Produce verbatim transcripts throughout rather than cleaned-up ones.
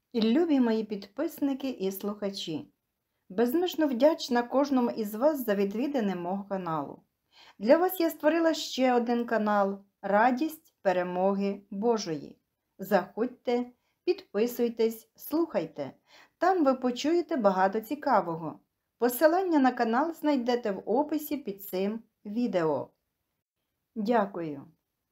І любі мої підписники і слухачі, безмежно вдячна кожному із вас за відвідини мого каналу. Для вас я створила ще один канал «Радість перемоги Божої». Заходьте, підписуйтесь, слухайте. Там ви почуєте багато цікавого. Посилання на канал знайдете в описі під цим відео. Дякую.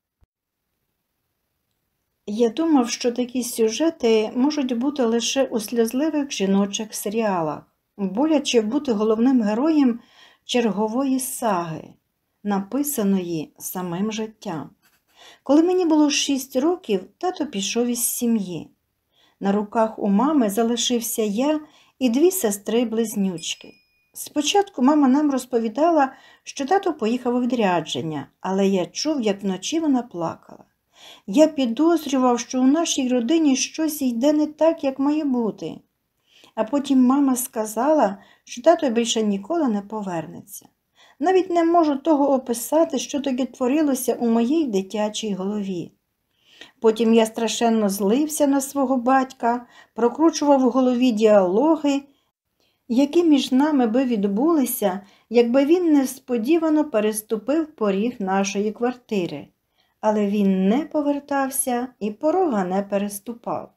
Я думав, що такі сюжети можуть бути лише у сльозливих жіночих серіалах, боляче бути головним героєм чергової саги, написаної самим життям. Коли мені було шість років, тато пішов із сім'ї. На руках у мами залишився я і дві сестри-близнючки. Спочатку мама нам розповідала, що тато поїхав у відрядження, але я чув, як вночі вона плакала. Я підозрював, що у нашій родині щось йде не так, як має бути. А потім мама сказала, що тато більше ніколи не повернеться. Навіть не можу того описати, що тоді творилося у моїй дитячій голові. Потім я страшенно злився на свого батька, прокручував у голові діалоги, які між нами би відбулися, якби він несподівано переступив поріг нашої квартири. Але він не повертався і порога не переступав.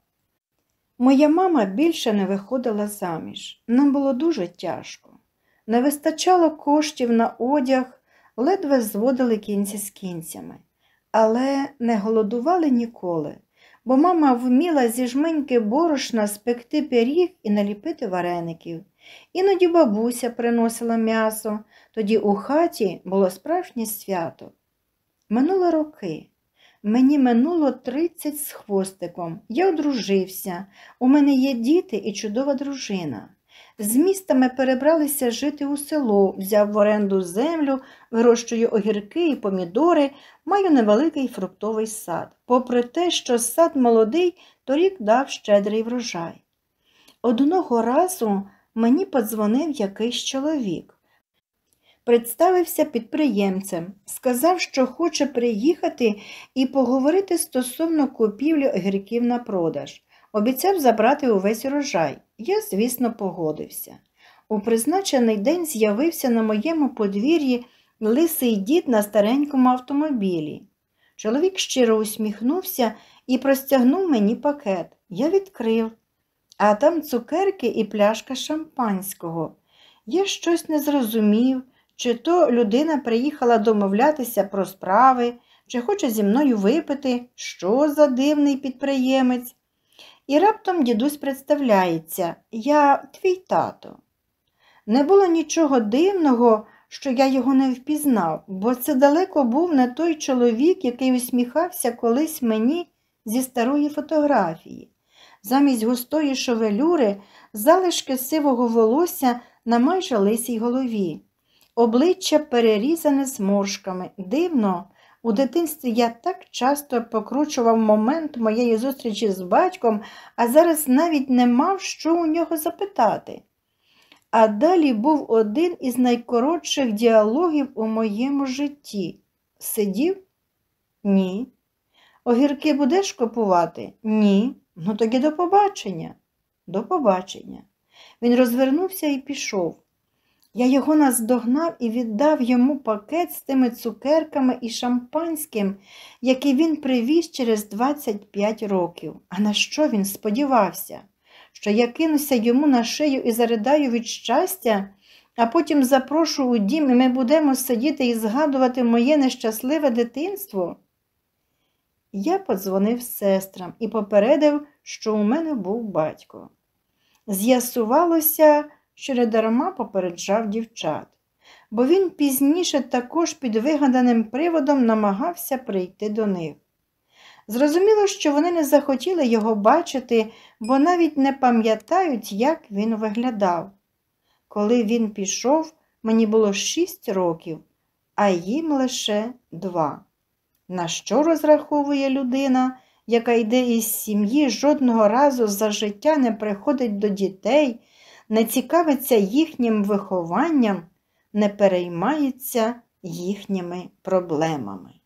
Моя мама більше не виходила заміж. Нам було дуже тяжко. Не вистачало коштів на одяг, ледве зводили кінці з кінцями. Але не голодували ніколи, бо мама вміла зі жменьки борошна спекти пиріг і наліпити вареників. Іноді бабуся приносила м'ясо, тоді у хаті було справжнє свято. Минули роки. Мені минуло тридцять з хвостиком. Я одружився. У мене є діти і чудова дружина. З міста ми перебралися жити у село, взяв в оренду землю, вирощую огірки і помідори, маю невеликий фруктовий сад. Попри те, що сад молодий, торік дав щедрий врожай. Одного разу мені подзвонив якийсь чоловік. Представився підприємцем, сказав, що хоче приїхати і поговорити стосовно купівлі огірків на продаж. Обіцяв забрати увесь урожай. Я, звісно, погодився. У призначений день з'явився на моєму подвір'ї лисий дід на старенькому автомобілі. Чоловік щиро усміхнувся і простягнув мені пакет. Я відкрив, а там цукерки і пляшка шампанського. Я щось не зрозумів, чи то людина приїхала домовлятися про справи, чи хоче зі мною випити, що за дивний підприємець. І раптом дідусь представляється: я твій тато. Не було нічого дивного, що я його не впізнав, бо це далеко був не той чоловік, який усміхався колись мені зі старої фотографії. Замість густої шевелюри залишки сивого волосся на майже лисій голові. Обличчя перерізане зморшками. Дивно, у дитинстві я так часто покручував момент моєї зустрічі з батьком, а зараз навіть не мав, що у нього запитати. А далі був один із найкоротших діалогів у моєму житті. Сидів? Ні. Огірки будеш купувати? Ні. Ну тоді до побачення. До побачення. Він розвернувся і пішов. Я його наздогнав і віддав йому пакет з тими цукерками і шампанським, який він привіз через двадцять п'ять років. А на що він сподівався? Що я кинуся йому на шию і заридаю від щастя, а потім запрошу у дім, і ми будемо сидіти і згадувати моє нещасливе дитинство? Я подзвонив сестрам і попередив, що у мене був батько. З'ясувалося, що недарма попереджав дівчат, бо він пізніше також під вигаданим приводом намагався прийти до них. Зрозуміло, що вони не захотіли його бачити, бо навіть не пам'ятають, як він виглядав. Коли він пішов, мені було шість років, а їм лише два. На що розраховує людина, яка йде із сім'ї, жодного разу за життя не приходить до дітей, не цікавиться їхнім вихованням, не переймається їхніми проблемами?